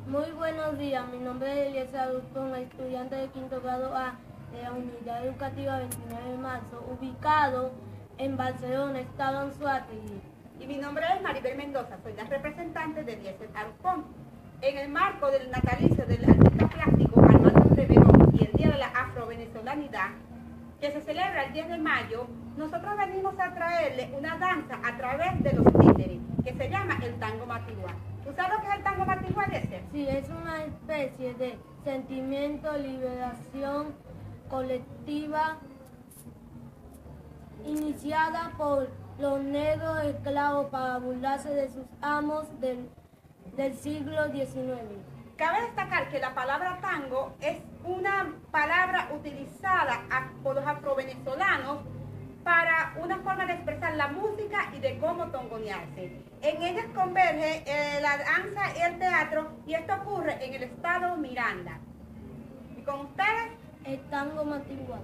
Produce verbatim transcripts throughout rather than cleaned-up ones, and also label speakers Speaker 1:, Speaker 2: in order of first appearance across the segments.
Speaker 1: Muy buenos días, mi nombre es Eliezer Adulfón, estudiante de quinto grado A de la Unidad Educativa veintinueve de marzo, ubicado en Barcelona, Estado Anzoátegui.
Speaker 2: Y mi nombre es Maribel Mendoza, soy la representante de Eliezer Adulfón. En el marco del natalicio del artista plástico Armando Reverón y el Día de la Afro-Venezolanidad, que se celebra el diez de mayo, nosotros venimos a traerle una danza a través de los títeres, que se llama el tango matiguá. ¿Tú sabes lo que es el tango matiguá, Eliezer?
Speaker 1: Sí, es una especie de sentimiento, liberación colectiva iniciada por los negros esclavos para burlarse de sus amos del, del siglo diecinueve.
Speaker 2: Cabe destacar que la palabra tango es una palabra utilizada por los afrovenezolanos para una forma de expresar la música y de cómo tongonearse. En ellas converge eh, la danza y el teatro, y esto ocurre en el estado Miranda. Y con ustedes,
Speaker 1: el tango matiguá.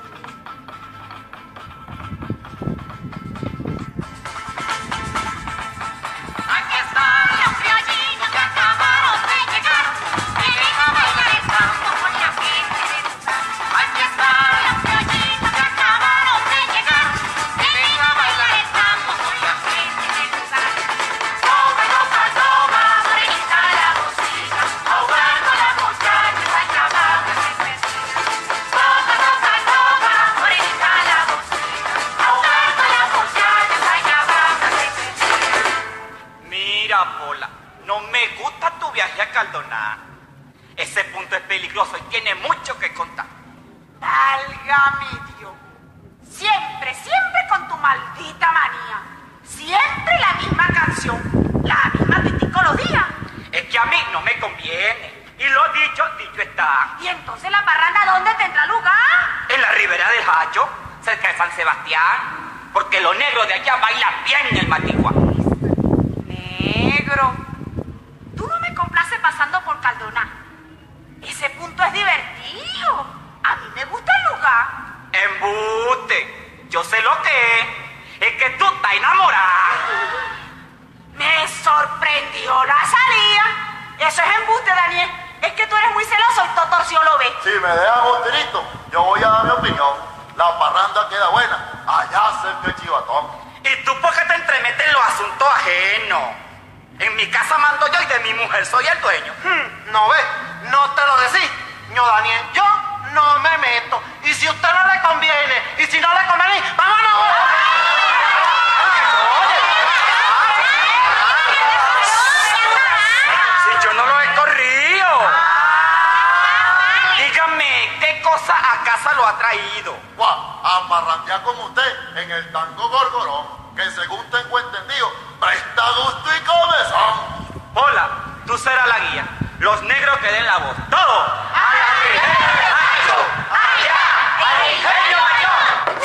Speaker 3: No me gusta tu viaje a Caldona. Ese punto es peligroso y tiene mucho que contar.
Speaker 4: Válgame Dios. Siempre, siempre con tu maldita manía. Siempre la misma canción, la misma titicología.
Speaker 3: Es que a mí no me conviene. Y lo dicho, dicho está.
Speaker 4: ¿Y entonces la parranda dónde tendrá lugar?
Speaker 3: En la ribera del Hacho, cerca de San Sebastián. Porque los negros de allá bailan bien en el matiguá.
Speaker 4: Negro. Tú no me complaces pasando por Caldona. Ese punto es divertido. A mí me gusta el lugar.
Speaker 3: Embuste. Yo sé lo que es. Es que tú estás enamorada.
Speaker 4: Me sorprendió la salida. Eso es embuste, Daniel. Es que tú eres muy celoso y todo torcido lo ves.
Speaker 5: Si me dejan un tirito, yo voy a dar mi opinión. La parranda queda buena. Allá cerca de Chivatón.
Speaker 3: ¿Y tú por qué te entremetes en los asuntos ajenos? En mi casa mando yo y de mi mujer soy el dueño.
Speaker 5: Hmm, ¿no ves? No te lo decís, ño Daniel. Yo no me meto. Y si a usted no le conviene, y si no le conviene, ¡vámonos!
Speaker 3: Si yo no lo he corrido. Dígame, ¿qué cosa a casa lo ha traído?
Speaker 5: Guau, a parrandear con usted en el tango gorgorón, que según tengo entendido, presta gusto y comezón.
Speaker 3: Hola, tú serás la guía. Los negros que den la voz. ¡Todo! ¡Al ingenio macho! ¡Allá! ¡Al ingenio mayor!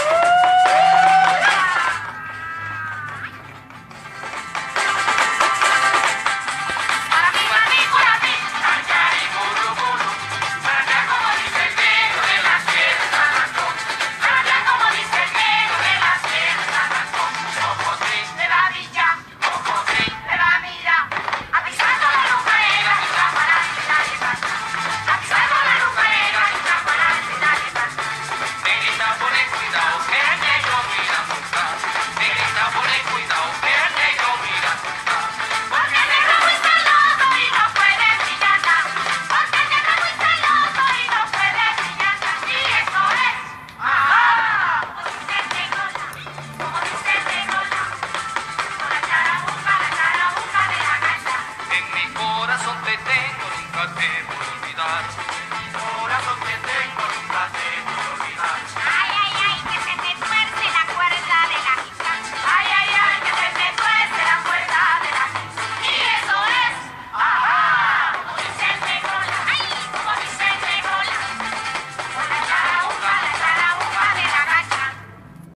Speaker 4: Para mí, para mí, para mí. Cachari, guru, guru. Para allá como dice el negro de la sierra de San Antón. Para allá como dice el negro de la sierra de San Antón. Cocotrín de la villa, cocotrín de la mira. Avisando la lucera y transparente y nadie pasa. Avisando la lucera y transparente y nadie pasa.
Speaker 6: Negrita, ponle cuidado, que el negro mira buscar. Negrita, ponle cuidado, que el negro mira buscar.
Speaker 4: Porque el negro es muy celoso y no puede brillar nada. Porque el negro es muy celoso y no puede brillar nada. Y eso es. ¡Ah! Como dice el negro, como dice el negro, con la charabuca, la charabuca de la gaita.
Speaker 6: En mi corazón te tengo, nunca te